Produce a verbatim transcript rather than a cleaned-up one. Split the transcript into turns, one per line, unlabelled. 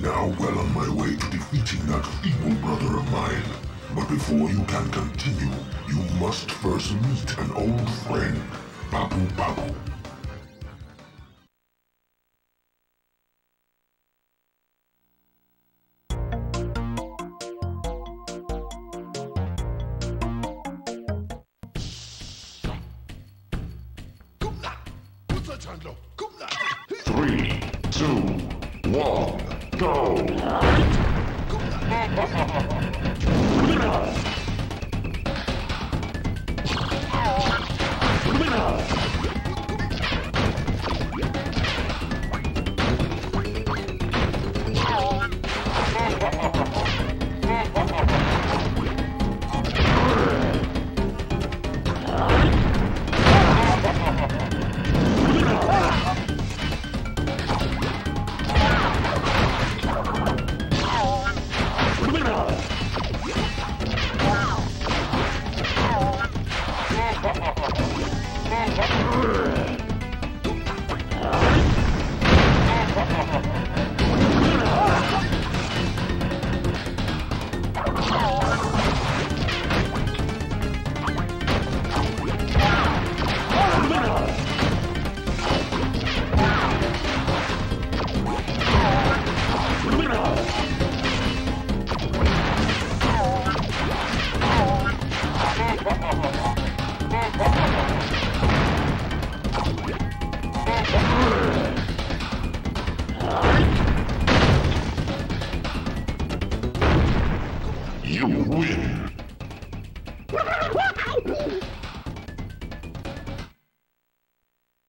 now well on my way to defeating that feeble brother of mine. But before you can continue, you must first meet an old friend, Papu Pummel.
Three, two, one, go!